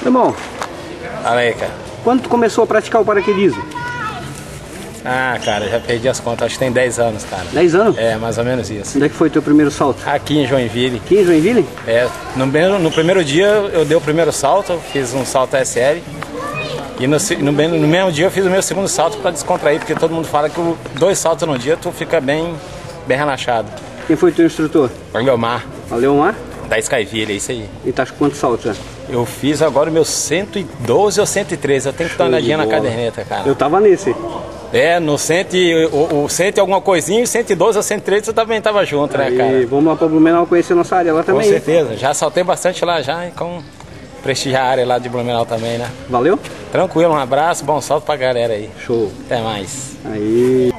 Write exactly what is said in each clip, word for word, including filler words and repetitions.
Irmão, Fala aí, cara. quando tu começou a praticar o paraquedismo? Ah, cara, já perdi as contas, acho que tem dez anos, cara. dez anos? É, mais ou menos isso. Onde é que foi teu primeiro salto? Aqui em Joinville. Aqui em Joinville? É, no, no primeiro dia eu dei o primeiro salto, fiz um salto S L. E no, no, no mesmo dia eu fiz o meu segundo salto para descontrair, porque todo mundo fala que o, dois saltos no dia tu fica bem, bem relaxado. Quem foi teu instrutor? O Leomar, A Leomar? da Skyville, é isso aí. E tá com quantos saltos já? Eu fiz agora o meu cento e doze ou cento e treze, eu tenho que dar uma olhadinha na caderneta, cara. Eu tava nesse. É, no cento, o, o cento e alguma coisinha, cento e doze ou cento e treze eu também tava junto, né, cara? E vamos lá pra Blumenau conhecer nossa área lá também. Com certeza, já saltei bastante lá já, e com prestigiar a área lá de Blumenau também, né? Valeu? Tranquilo, um abraço, bom salto pra galera aí. Show. Até mais. Aí.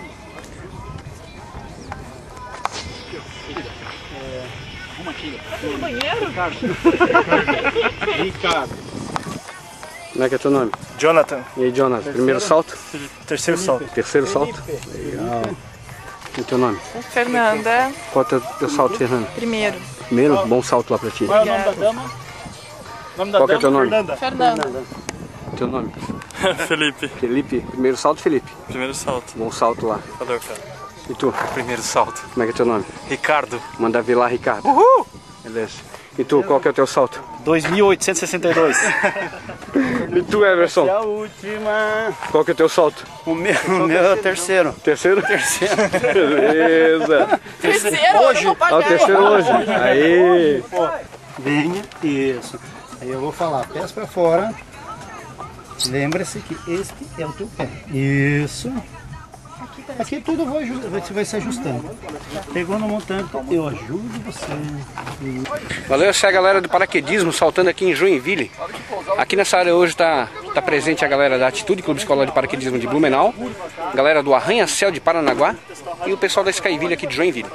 Ricardo. Como é que é teu nome? Jonathan. E aí, Jonathan? Primeiro salto? Terceiro salto. Terceiro salto? Legal. E teu nome? Fernanda, Qual é o teu, teu salto, Fernanda? primeiro. Primeiro? Bom salto lá pra ti. Qual é o nome da dama? O nome da Qual que é dama? teu nome? Fernanda. Fernanda. Teu nome? Felipe. Felipe. Primeiro salto, Felipe. Primeiro salto. Bom salto lá. Valeu, cara. E tu? Primeiro salto. Como é que é teu nome? Ricardo. Manda vir lá, Ricardo. Uhul! Beleza. E tu, qual que é o teu salto? dois mil oitocentos e sessenta e dois. E tu, Everson? A última. Qual que é o teu salto? O meu, o meu é o terceiro. Terceiro? Terceiro. Beleza. Terceiro, hoje. Eu vou Ah, o pagar. terceiro hoje. Aí. Venha, isso. Aí eu vou falar, pés para fora. Lembre-se que este é o teu pé. Isso. Aqui tudo vai, vai, vai se ajustando. Pegou no montante, eu ajudo você. Valeu, essa é a galera do paraquedismo saltando aqui em Joinville. Aqui nessa área hoje está tá presente a galera da Atitude Clube Escolar de Paraquedismo de Blumenau, galera do Arranha-Céu de Paranaguá e o pessoal da Skyville aqui de Joinville.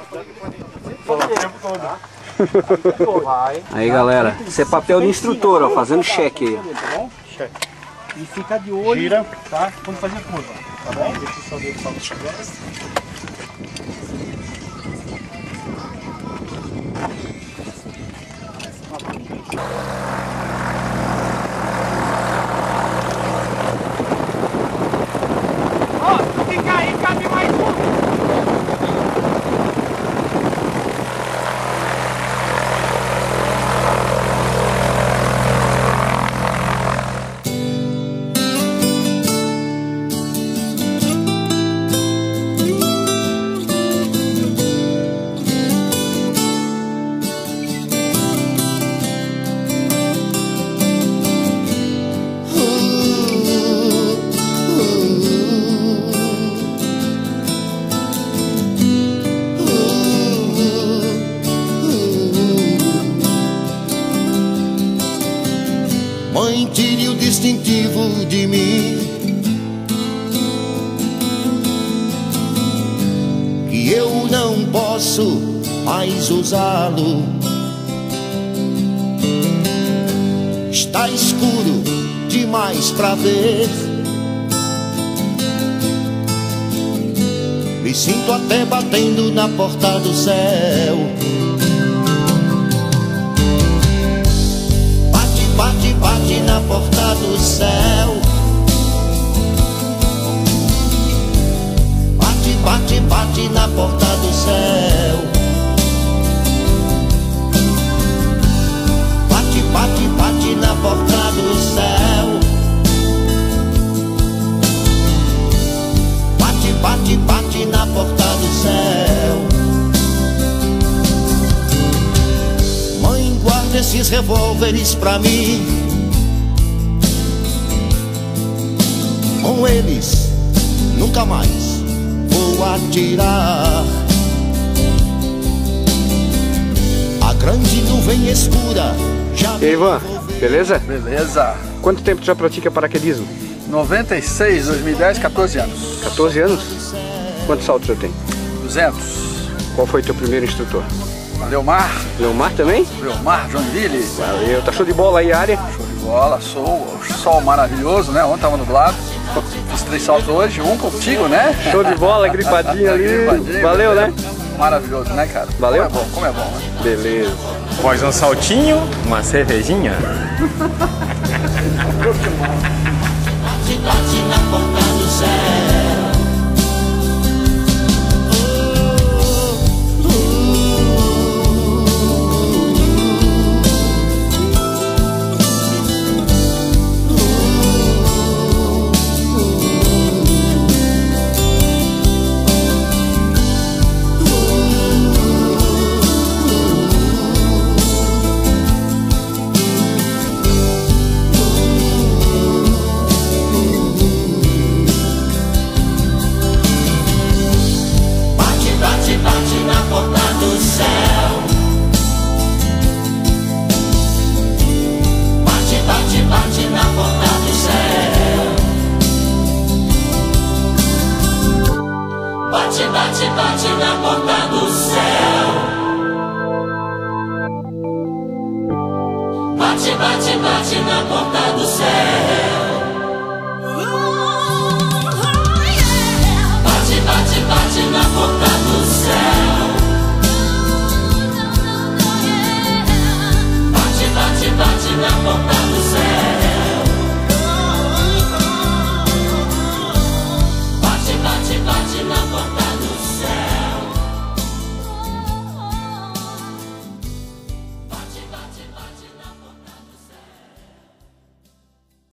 Aí, galera, isso é papel de instrutor, ó, fazendo cheque aí. E fica de olho. Gira, tá? Quando fazer a curva, tá bom? Deixa eu só ver o salto chegar. Ó, se cair, cabe mais um. Mãe, tire o distintivo de mim, que eu não posso mais usá-lo. Está escuro demais pra ver, me sinto até batendo na porta do céu. Bate, bate na porta do céu. Bate, bate, bate na porta do céu. Bate, bate, bate na porta do céu. Bate, bate, bate na porta do céu. Mãe, guarda esses revólveres pra mim. Com eles nunca mais vou atirar. A grande nuvem escura já. E aí, Ivan, beleza? Beleza. Quanto tempo tu já pratica paraquedismo? noventa e seis, dois mil e dez, quatorze anos. quatorze anos? Quantos saltos eu tenho? duzentos. Qual foi teu primeiro instrutor? Leomar. Leomar também? Leomar, Joinville. Valeu, tá show de bola aí a área? Show de bola, sol, sol maravilhoso, né? Ontem tava nublado. Fiz três saltos hoje, um contigo, né? Show de bola, gripadinho ali. Gripadinho, Valeu, né? Maravilhoso, né, cara? Valeu? Como é bom, como é bom, né? Beleza. Após um saltinho, uma cervejinha. Bate, bate na porta do céu.